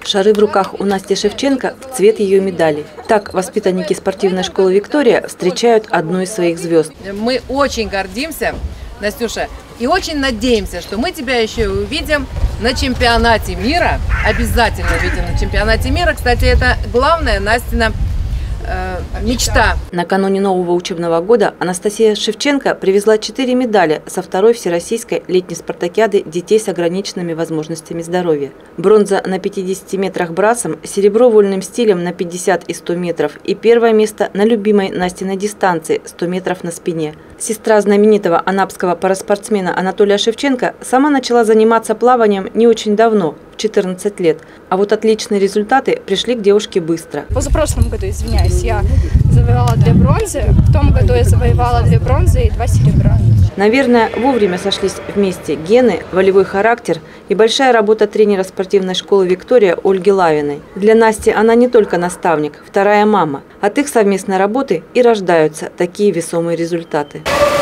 Шары в руках у Насти Шевченко в цвет ее медали. Так воспитанники спортивной школы «Виктория» встречают одну из своих звезд. Мы очень гордимся, Настюша, и очень надеемся, что мы тебя еще и увидим на чемпионате мира. Обязательно увидим на чемпионате мира. Кстати, это главная Настина мечта. Накануне нового учебного года Анастасия Шевченко привезла 4 медали со второй всероссийской летней спартакиады детей с ограниченными возможностями здоровья. Бронза на 50 метрах брасом, серебро вольным стилем на 50 и 100 метров и первое место на любимой Настиной дистанции 100 метров на спине. Сестра знаменитого анапского параспортсмена Анатолия Шевченко сама начала заниматься плаванием не очень давно, в 14 лет. А вот отличные результаты пришли к девушке быстро. В позапрошлом году, извиняюсь, я завоевала 2 бронзы, в том году я завоевала 2 бронзы и 2 серебра. Наверное, вовремя сошлись вместе гены, волевой характер и большая работа тренера спортивной школы «Виктория» Ольги Лавиной. Для Насти она не только наставник, вторая мама. От их совместной работы и рождаются такие весомые результаты.